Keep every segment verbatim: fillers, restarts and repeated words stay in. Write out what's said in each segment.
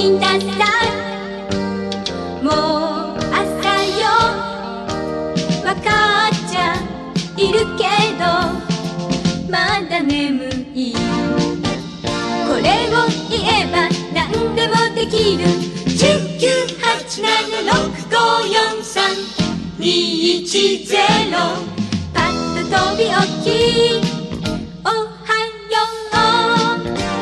みなさい。もう朝よ、わかっちゃいるけどまだ眠い。これを言えば何でもできる。いちきゅうはちななろくごよんさんにいちゼロ、パッと飛び起きおはよう。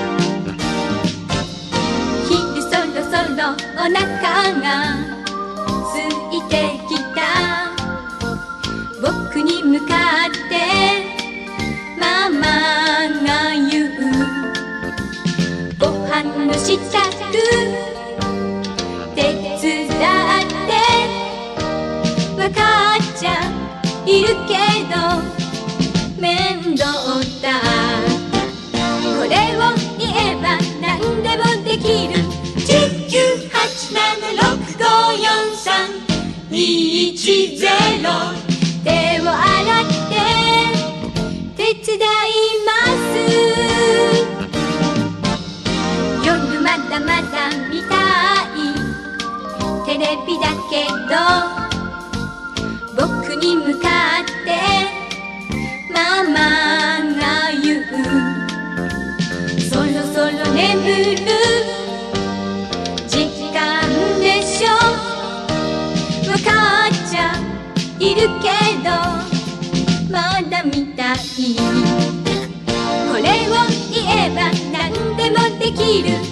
昼そろそろお腹が空いてきた。僕に向かってママが言う。ご飯の支度手伝ってわかっちゃいるけど面倒だ。これを言えば何でもできる。いちきゅうはちななろくごよんさんにいちゼロ、手を洗って手伝います。夜まだまだ見たいテレビだけど僕に向かってママが言う。そろそろ眠る時間でしょ。わかっちゃいるけどまだ見たい。これを言えば何でもできる。